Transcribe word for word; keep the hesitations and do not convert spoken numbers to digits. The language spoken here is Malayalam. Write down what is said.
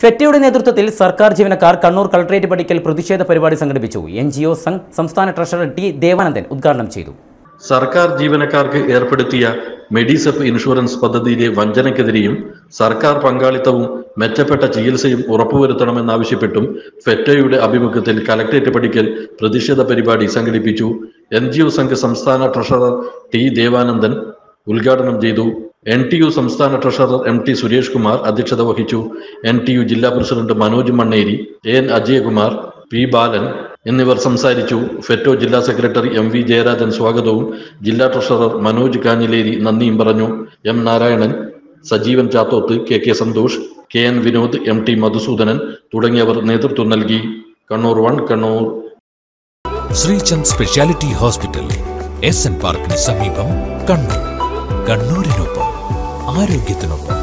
ഫെറ്റയുടെ നേതൃത്വത്തിൽ സർക്കാർ ജീവനക്കാർ കണ്ണൂർ കളക്ടറേറ്റ് പടിക്കൽ പ്രതിഷേധ പരിപാടി സംഘടിപ്പിച്ചു. എൻ ജി ഒ സംഘ് സംസ്ഥാന ട്രഷറർ ടി ദേവാനന്ദൻ ഉദ്ഘാടനം ചെയ്തു. സർക്കാർ ജീവനക്കാർക്ക് ഏർപ്പെടുത്തിയ മെഡിസെപ്പ് ഇൻഷുറൻസ് പദ്ധതിയിലെ വഞ്ചനയ്ക്കെതിരെയും സർക്കാർ പങ്കാളിത്തവും മെച്ചപ്പെട്ട ചികിത്സയും ഉറപ്പുവരുത്തണമെന്നാവശ്യപ്പെട്ടും ഫെറ്റയുടെ ആഭിമുഖ്യത്തിൽ കളക്ടറേറ്റ് പടിക്കൽ പ്രതിഷേധ പരിപാടി സംഘടിപ്പിച്ചു. എൻ ജി ഒ സംഘ് സംസ്ഥാന ട്രഷറർ ടി ദേവാനന്ദൻ ഉദ്ഘാടനം ചെയ്തു. എൻ ടി യു സംസ്ഥാന treasurer M T Suresh Kumar അധ്യക്ഷത വഹിച്ചു. എൻ ടി യു ജില്ലാ president Manoj Manneri, A N Ajayakumar, P Balan എന്നിവർ സംസാരിച്ചു. ഫെറ്റോ ജില്ലാ സെക്രട്ടറി എം വി ജയരാജൻ സ്വാഗതവും ജില്ലാ ട്രഷറർ മനോജ് കാഞ്ഞിലേരി നന്ദിയും പറഞ്ഞു. M Narayanan, Sajeevan Chathoth, K K Santhosh, K N Vinod, M T Madhusoodanan തുടങ്ങിയവർ നേതൃത്വം നൽകി. Kannur one Kannur. Sreechand speciality hospital, S N പാർക്കിന് സമീപം, കണ്ണൂർ. കണ്ണൂരിനൊപ്പം ആരോഗ്യത്തിനൊപ്പം.